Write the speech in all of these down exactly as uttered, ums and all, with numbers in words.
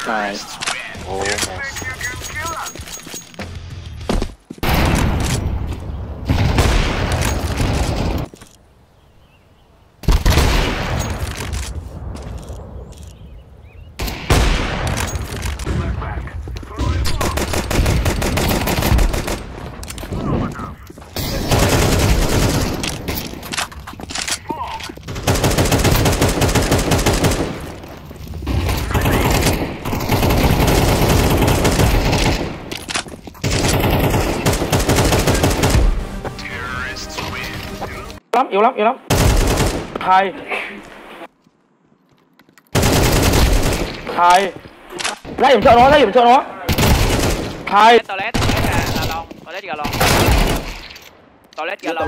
Nice. Almost. lắm, yếu lắm, yếu lắm. Hai. Hai. Ra điểm trợ nó, ra điểm trợ nó. Hai. Toilet, toilet là long, toilet gà long. Toilet gà long.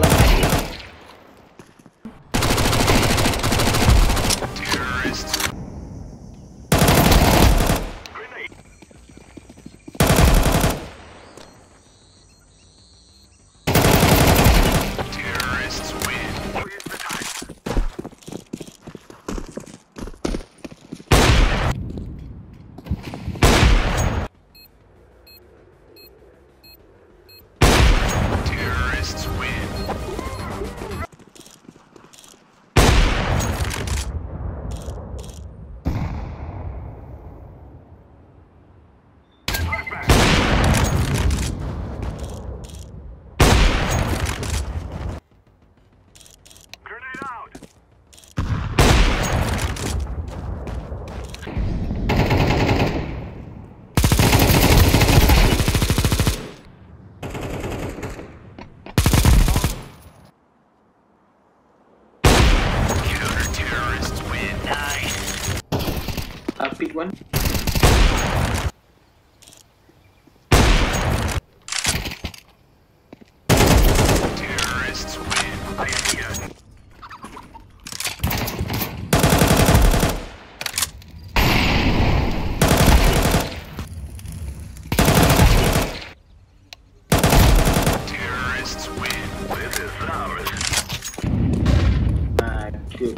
I'll pick one. Terrorists win. I am here. Terrorists win. This is ours. Ah, good.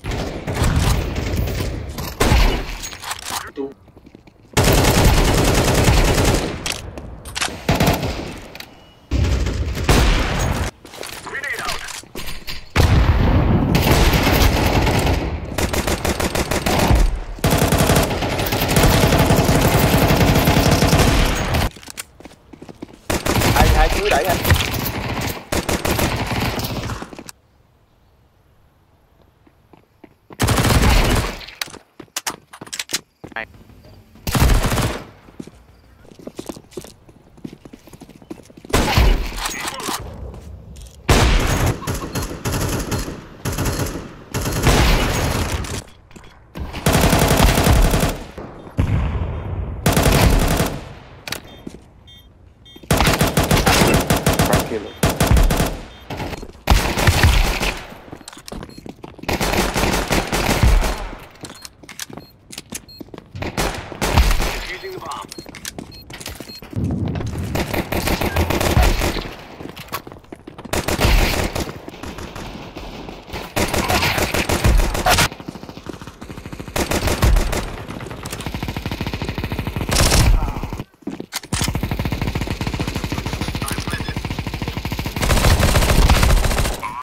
Two. Grenade out. Hai, hai cứ đẩy anh.